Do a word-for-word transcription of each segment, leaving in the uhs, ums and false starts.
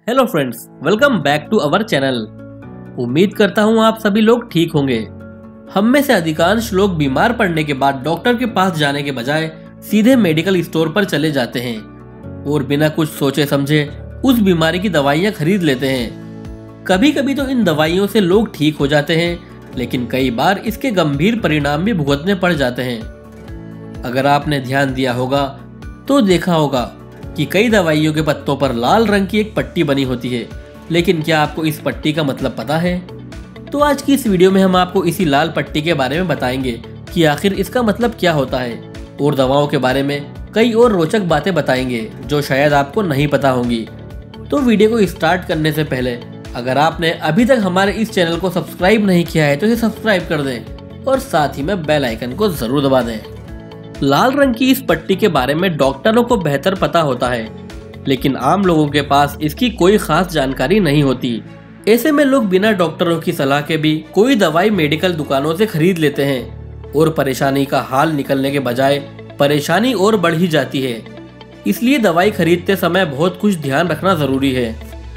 Hello friends, welcome back to our channel. उम्मीद करता हूँ आप सभी लोग ठीक होंगे। हम में से अधिकांश लोग बीमार पड़ने के बाद डॉक्टर के पास जाने के बजाय सीधे मेडिकल स्टोर पर चले जाते हैं और बिना कुछ सोचे समझे उस बीमारी की दवाइयाँ खरीद लेते हैं। कभी कभी तो इन दवाइयों से लोग ठीक हो जाते हैं, लेकिन कई बार इसके गंभीर परिणाम भी भुगतने पड़ जाते हैं। अगर आपने ध्यान दिया होगा तो देखा होगा कि कई दवाइयों के पत्तों पर लाल रंग की एक पट्टी बनी होती है, लेकिन क्या आपको इस पट्टी का मतलब पता है? तो आज की इस वीडियो में हम आपको इसी लाल पट्टी के बारे में बताएंगे कि आखिर इसका मतलब क्या होता है, और दवाओं के बारे में कई और रोचक बातें बताएंगे जो शायद आपको नहीं पता होंगी। तो वीडियो को स्टार्ट करने से पहले अगर आपने अभी तक हमारे इस चैनल को सब्सक्राइब नहीं किया है तो इसे सब्सक्राइब कर दें और साथ ही में बेल आइकन को जरूर दबा दें। लाल रंग की इस पट्टी के बारे में डॉक्टरों को बेहतर पता होता है, लेकिन आम लोगों के पास इसकी कोई खास जानकारी नहीं होती। ऐसे में लोग बिना डॉक्टरों की सलाह के भी कोई दवाई मेडिकल दुकानों से खरीद लेते हैं और परेशानी का हाल निकलने के बजाय परेशानी और बढ़ ही जाती है। इसलिए दवाई खरीदते समय बहुत कुछ ध्यान रखना जरूरी है।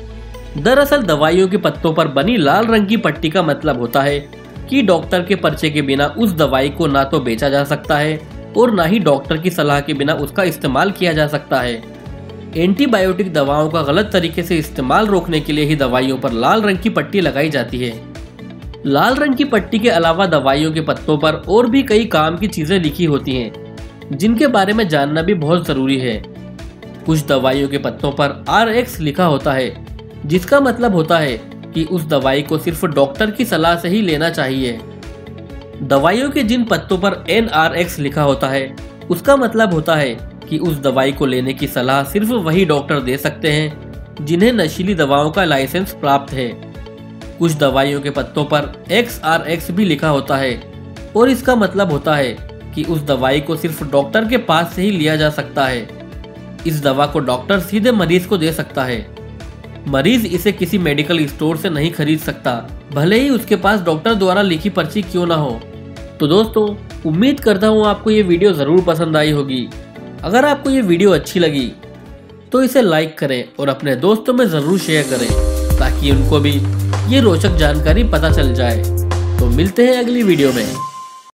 दरअसल दवाइयों के पत्तों पर बनी लाल रंग की पट्टी का मतलब होता है कि डॉक्टर के पर्चे के बिना उस दवाई को ना तो बेचा जा सकता है और ना ही डॉक्टर की सलाह के बिना उसका इस्तेमाल किया जा सकता है। एंटीबायोटिक दवाओं का गलत तरीके से इस्तेमाल रोकने के लिए ही दवाइयों पर लाल रंग की पट्टी लगाई जाती है। लाल रंग की पट्टी के अलावा दवाइयों के पत्तों पर और भी कई काम की चीजें लिखी होती हैं, जिनके बारे में जानना भी बहुत जरूरी है। कुछ दवाइयों के पत्तों पर आर एक्स लिखा होता है, जिसका मतलब होता है कि उस दवाई को सिर्फ डॉक्टर की सलाह से ही लेना चाहिए। दवाइयों के जिन पत्तों पर एन आर एक्स लिखा होता है, उसका मतलब होता है कि उस दवाई को लेने की सलाह सिर्फ वही डॉक्टर दे सकते हैं जिन्हें नशीली दवाओं का लाइसेंस प्राप्त है। कुछ दवाइयों के पत्तों पर एक्स आर एक्स भी लिखा होता है और इसका मतलब होता है कि उस दवाई को सिर्फ डॉक्टर के पास से ही लिया जा सकता है। इस दवा को डॉक्टर सीधे मरीज को दे सकता है। मरीज इसे किसी मेडिकल स्टोर से नहीं खरीद सकता, भले ही उसके पास डॉक्टर द्वारा लिखी पर्ची क्यों ना हो। तो दोस्तों, उम्मीद करता हूँ आपको ये वीडियो ज़रूर पसंद आई होगी। अगर आपको ये वीडियो अच्छी लगी तो इसे लाइक करें और अपने दोस्तों में ज़रूर शेयर करें, ताकि उनको भी ये रोचक जानकारी पता चल जाए। तो मिलते हैं अगली वीडियो में।